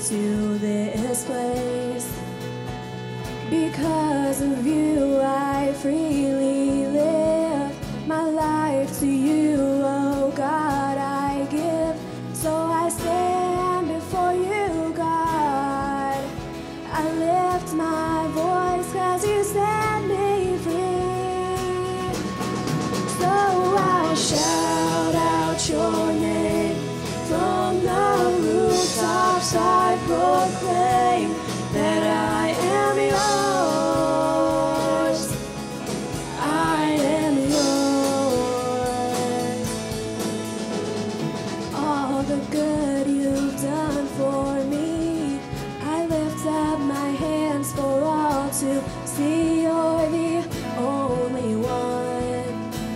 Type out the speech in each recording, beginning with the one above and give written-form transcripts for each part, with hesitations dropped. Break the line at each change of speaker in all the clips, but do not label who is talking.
to this place. Because of you I freely live. My life to you, oh God, I give. So I stand before you, God. I lift my voice 'cause you set me free. So I'll shout out your name from the rooftops. I proclaim that I am yours. I am yours. All the good you've done for me, I lift up my hands for all to see. You're the only one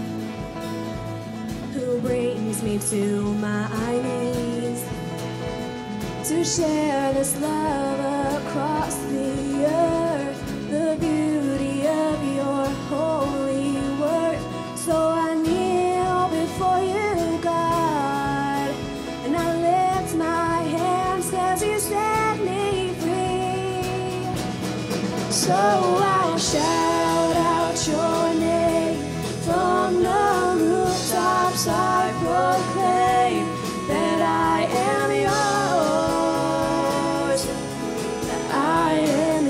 who brings me to my knees to share this love across the earth, the beauty of your holy word. So I kneel before you, God, and I lift my hands 'cause you set me free. So I'll shout out your name from the rooftops. I proclaim that I am yours. I am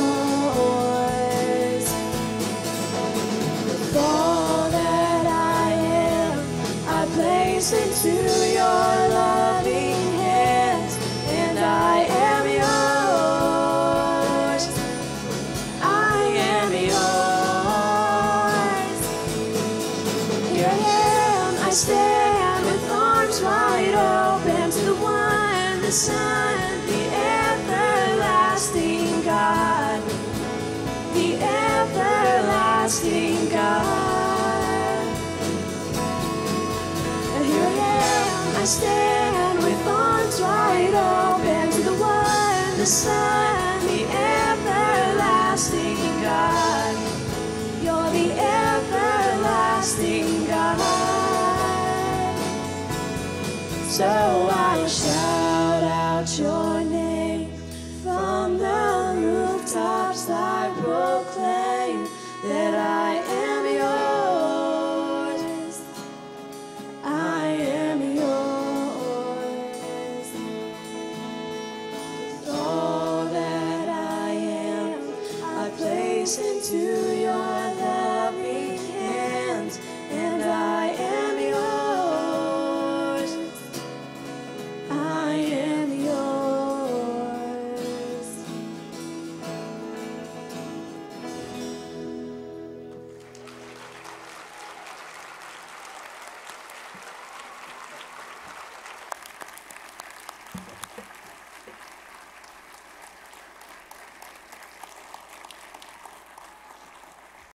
yours. With all that I am, I place into your loving hands, and I am yours. I am yours. Here I am, I stand with arms wide open to the one, the Son, the everlasting God, the everlasting God. And here I am, I stand with arms wide open to the one, the Son, the everlasting God. You're the everlasting God. So I'll shout out your